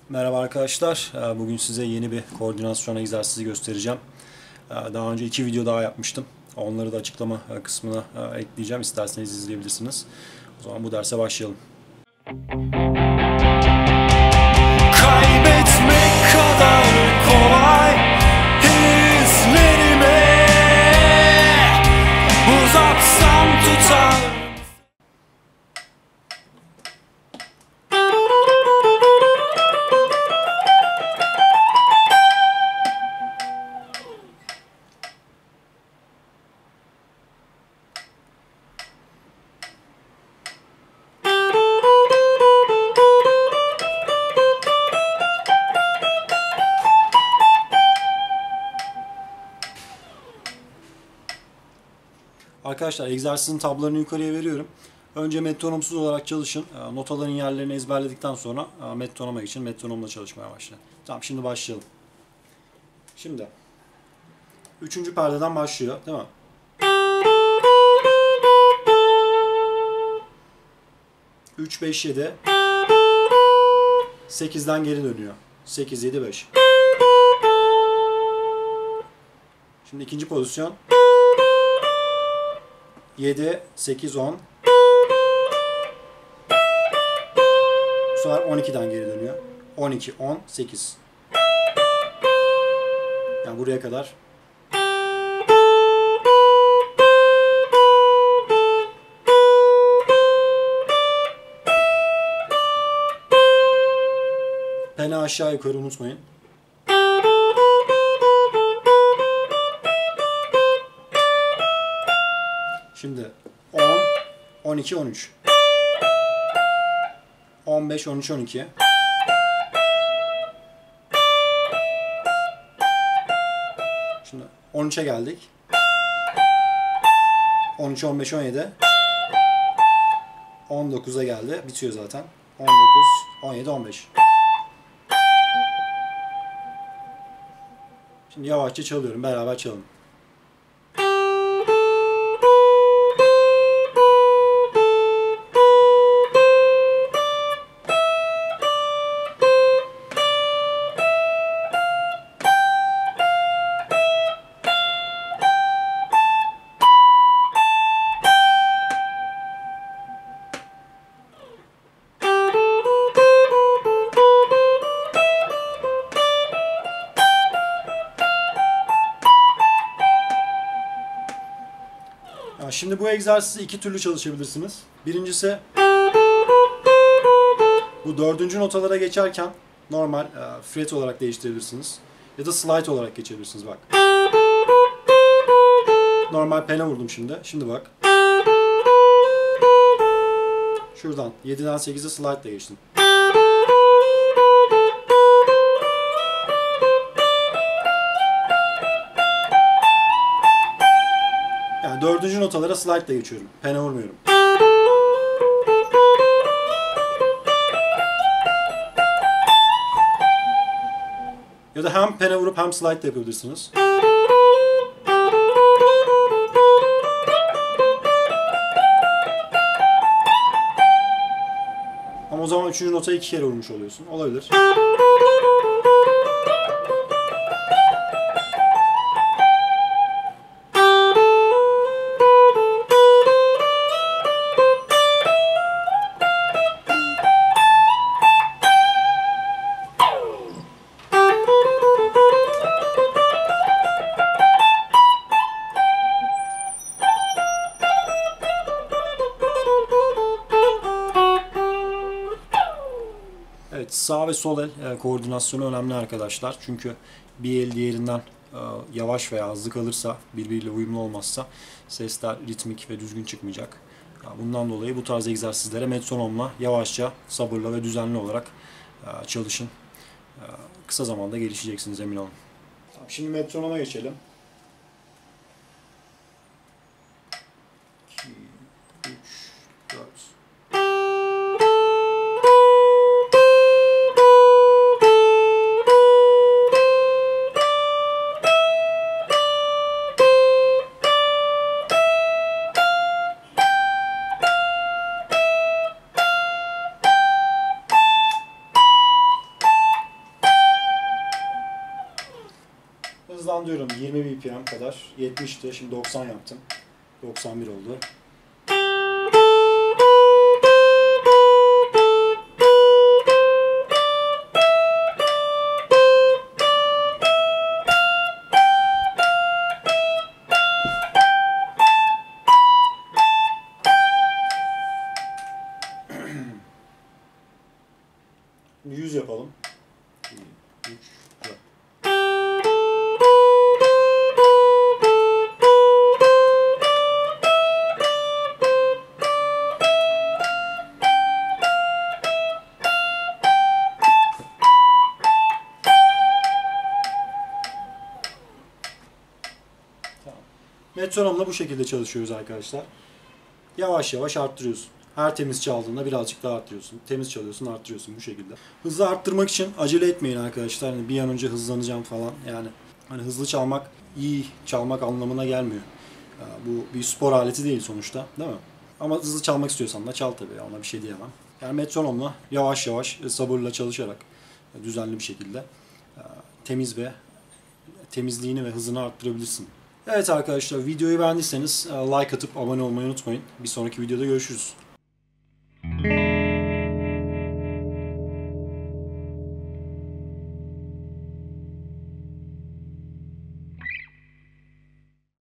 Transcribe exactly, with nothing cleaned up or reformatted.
Merhaba arkadaşlar. Bugün size yeni bir koordinasyon egzersizi göstereceğim. Daha önce iki video daha yapmıştım. Onları da açıklama kısmına ekleyeceğim. İsterseniz izleyebilirsiniz. O zaman bu derse başlayalım. Kaybetmek kadar kolay hislerime uzatsam tutar. Arkadaşlar egzersizin tablolarını yukarıya veriyorum. Önce metronomsuz olarak çalışın. Notaların yerlerini ezberledikten sonra metronoma geçin. Metronomla çalışmaya başlayın. Tamam, şimdi başlayalım. Şimdi üçüncü perdeden başlıyor, değil mi? üç, beş, yedi. sekizden geri dönüyor. sekiz, yedi, beş. Şimdi ikinci pozisyon. yedi, sekiz, on. Bu sefer on ikiden geri dönüyor. on iki, on, sekiz. Yani buraya kadar. Peni aşağı yukarı unutmayın. Şimdi on, on iki, on üç. on beş, on üç, on iki. Şimdi on üçe geldik. on üç, on beş, on yedi. on dokuza geldi. Bitiyor zaten. on dokuz, on yedi, on beş. Şimdi yavaşça çalıyorum. Beraber çalalım. Şimdi bu egzersizi iki türlü çalışabilirsiniz. Birincisi, bu dördüncü notalara geçerken normal e, fret olarak değiştirebilirsiniz. Ya da slide olarak geçebilirsiniz, bak. Normal pene vurdum şimdi. Şimdi bak. Şuradan yediden sekize slide ile geçtim. Yani dördüncü notalara slide ile geçiyorum. Pene vurmuyorum. Ya da hem pene vurup hem slide de yapabilirsiniz. Ama o zaman üçüncü notayı iki kere vurmuş oluyorsun. Olabilir. Evet, sağ ve sol el e, koordinasyonu önemli arkadaşlar. Çünkü bir el diğerinden e, yavaş veya hızlı kalırsa, birbiriyle uyumlu olmazsa sesler ritmik ve düzgün çıkmayacak. Yani bundan dolayı bu tarz egzersizlere metronomla yavaşça, sabırla ve düzenli olarak e, çalışın. E, kısa zamanda gelişeceksiniz, emin olun. Tamam, şimdi metronoma geçelim. iki, üç, dört. hızlandırıyorum yirmi B P M kadar. yetmişti, şimdi doksan yaptım. doksan bir oldu. yüz yapalım. üç, dört. Metronomla bu şekilde çalışıyoruz arkadaşlar. Yavaş yavaş arttırıyorsun. Her temiz çaldığında birazcık daha arttırıyorsun. Temiz çalıyorsun, arttırıyorsun bu şekilde. Hızlı arttırmak için acele etmeyin arkadaşlar. Yani bir an önce hızlanacağım falan. Yani hani hızlı çalmak iyi çalmak anlamına gelmiyor. Bu bir spor aleti değil sonuçta, değil mi? Ama hızlı çalmak istiyorsan da çal tabii. Ona bir şey diyemem. Yani metronomla yavaş yavaş sabırla çalışarak düzenli bir şekilde temiz ve temizliğini ve hızını arttırabilirsin. Evet arkadaşlar, videoyu beğendiyseniz like atıp abone olmayı unutmayın. Bir sonraki videoda görüşürüz.